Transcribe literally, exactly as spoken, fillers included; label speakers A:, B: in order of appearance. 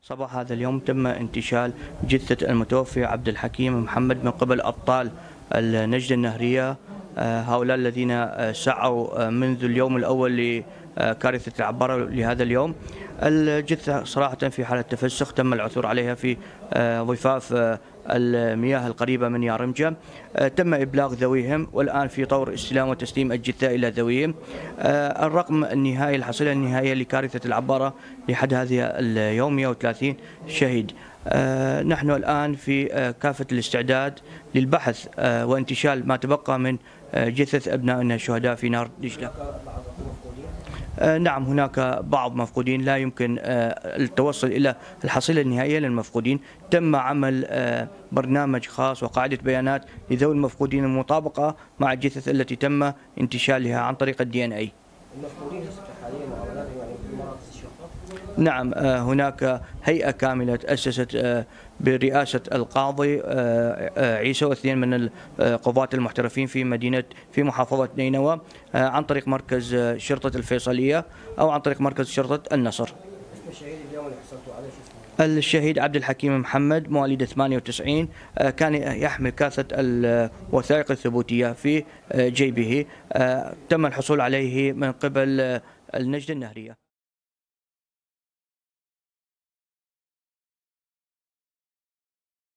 A: صباح هذا اليوم تم انتشال جثة المتوفي عبد الحكيم محمد من قبل أبطال النجدة النهرية، هؤلاء الذين سعوا منذ اليوم الأول لكارثة العبارة لهذا اليوم. الجثة صراحة في حالة تفسخ، تم العثور عليها في ضفاف المياه القريبة من يارمجة. تم إبلاغ ذويهم والآن في طور استلام وتسليم الجثة إلى ذويهم. الرقم النهائي، الحصيلة النهائية لكارثة العبارة لحد هذه اليوم مئة وثلاثين شهيد. نحن الآن في كافة الاستعداد للبحث وانتشال ما تبقى من جثث أبنائنا الشهداء في نهر دجلة. نعم، هناك بعض مفقودين لا يمكن التوصل إلى الحصيلة النهائية للمفقودين. تم عمل برنامج خاص وقاعدة بيانات لذوي المفقودين المطابقة مع الجثث التي تم انتشالها عن طريق الدي ان اي. المفقودين حاليا معاملاتهم يعني في مراكز الشرطة؟ نعم، هناك هيئة كاملة تأسست برئاسة القاضي عيسى واثنين من القضاة المحترفين في مدينة في محافظة نينوى عن طريق مركز شرطة الفيصلية أو عن طريق مركز شرطة النصر. اسم الشهيد اليوم اللي حصلتوا عليه شو اسمه؟ الشهيد عبد الحكيم محمد، مواليد ثمانية وتسعين، كان يحمل كافة الوثائق الثبوتية في جيبه. تم الحصول عليه من قبل النجدة النهرية.